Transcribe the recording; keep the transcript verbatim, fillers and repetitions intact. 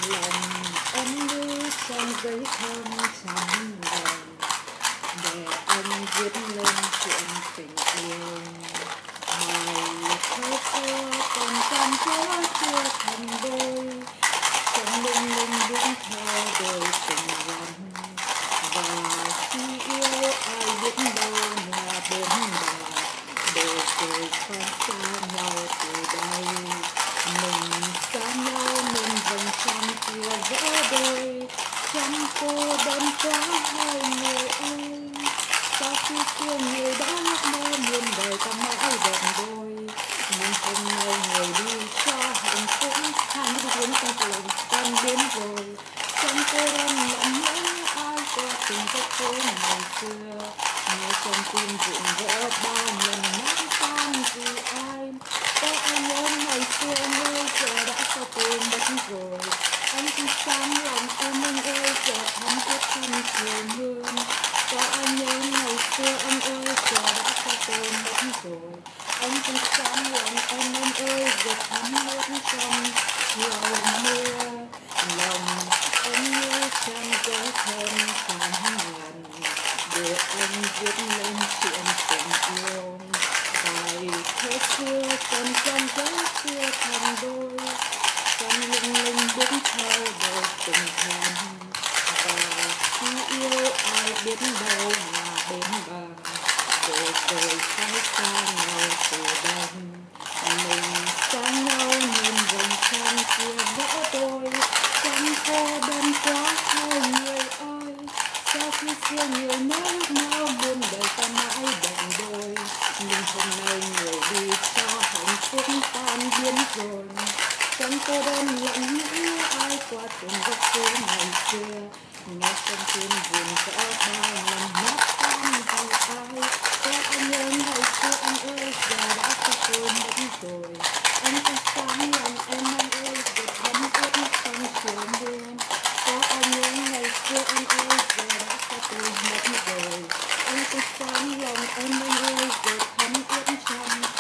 lòng em như trang giấy thơm trắng vàng để anh viết lên chuyện tình yêu. Ngày thơ xưa còn gian dở chưa thành đôi, trong lung linh bước theo đôi tình人. Và khi yêu ai biết đâu là bên bờ, để rồi phải xa nhau từ đây. Mình xa nhau nên vầng trăng kia vỡ đôi, chẳng cô đơn quá hai người ơi. Sao khi xưa người đã ước mơ muôn đời ta mãi đẹp đôi, nhưng hôm nay người đi cho hạnh phúc hai đứa cuốn trong lòng tan biến rồi. Chẳng cô đơn lặng lẽ ai qua từng giấc phố ngày xưa, nghe trong tim vụn vỡ bao lần nát tan vì ai. Có ai nhớ ngày xưa anh ơi, giờ đã sao quên mất rồi. Anh cứ sáng lòng em anh ơi, giờ thắm thiết thân chiều hương. Có ai nhớ ngày xưa anh ơi, giờ đã sao quên mất rồi. Anh cứ sáng lòng em anh ơi, giờ thắm thiết trong chiều mưa. Lòng em như trang giấy thơm tràn ngàn, để anh viết lên chuyện tình yêu. Bài thơ xưa còn trong giấy chưa thành đôi, trong lung linh bước theo đôi tình hẹn. Và khi yêu ai biết đâu là bên bờ, để rồi phải xa nhau từ đây. Mình xa nhau nên vòng trăng kia vỡ đôi, chẳng cô đơn quá hai người ơi. Sao khi xưa người nói nhau muôn đời ta mãi đành đôi, nhưng hôm nay người đi cho hạnh phúc tan biến rồi. Chẳng cô đơn lặng lẽ ai qua từng góc phố ngày xưa, nghe trong tim buồn vỡ bao lần nát tan vì ai. Có anh nhớ ngày xưa anh ơi, giờ đã xa tôi mất rồi. Anh cứ sáng lòng em anh ơi, giờ thắm ướt trong chiều mưa. Có anh nhớ ngày xưa anh ơi, giờ đã xa tôi mất rồi. Anh cứ sáng lòng em anh ơi, giờ thắm ướt trong